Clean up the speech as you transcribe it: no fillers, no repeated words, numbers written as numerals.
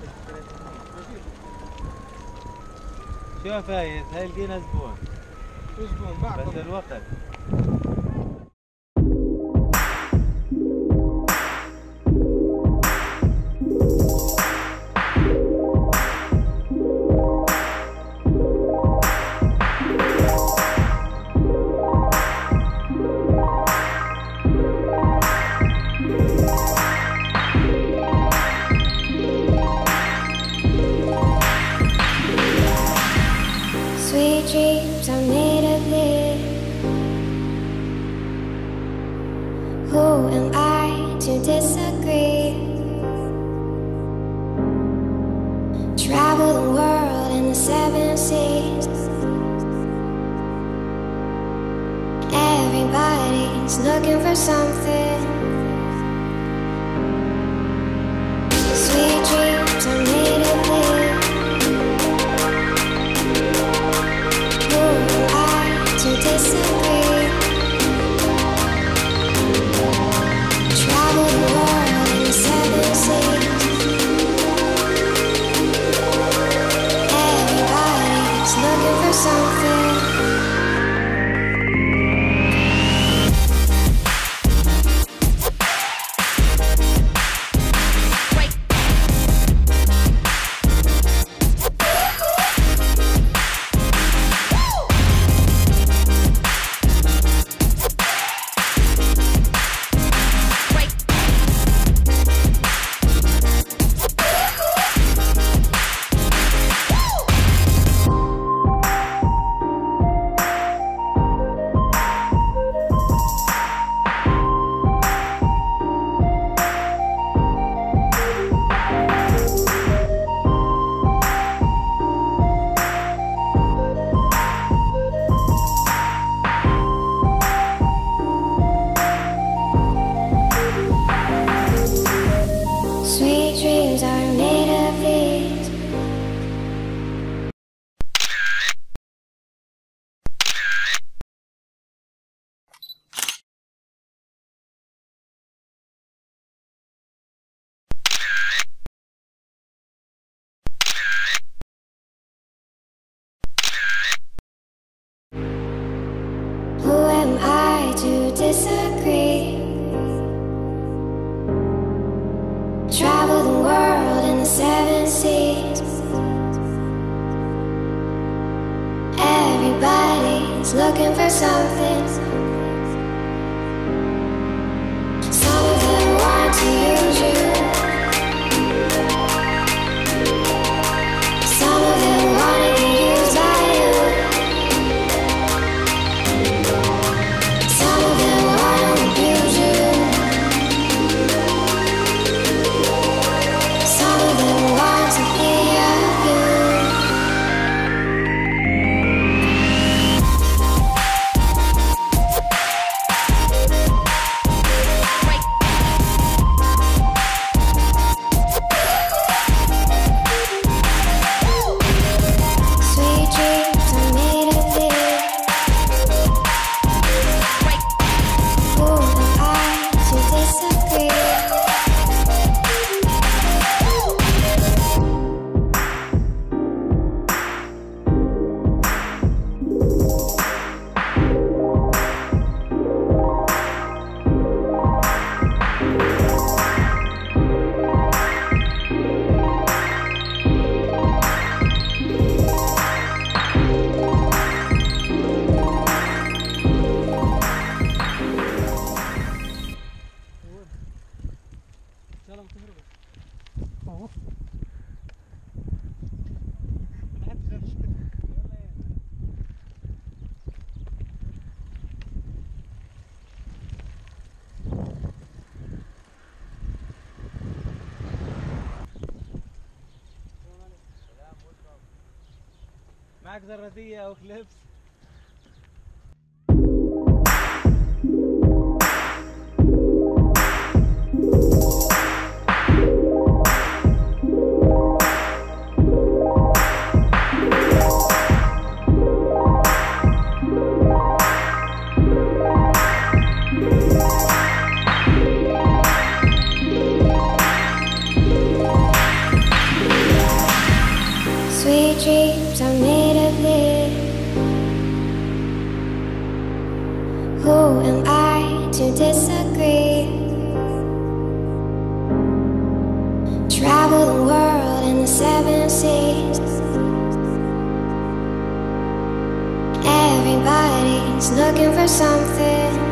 شوف يا فايز، هاي لقينا زبون. زبون بعض بس الوقت. Sweet dreams are made of this. Who am I to disagree? Travel the world in the 7 seas. Everybody's looking for something. Sweet dreams are made of this. To disagree. Travel the world in the 7 seas. Everybody's looking for something. Sweet dreams are made of these. Who am I to disagree? Travel the world in the 7 seas. Everybody's looking for something. Some of them want to use you. Some of them want to be used by you. Some of them want to abuse you. Some of them want to be abused. Sweet dreams are made of this. Who am I to disagree? معك زرادية أو كليبس؟ sweet dreams are made of this. Who am I to disagree? Travel the world in the 7 seas. Everybody's looking for something.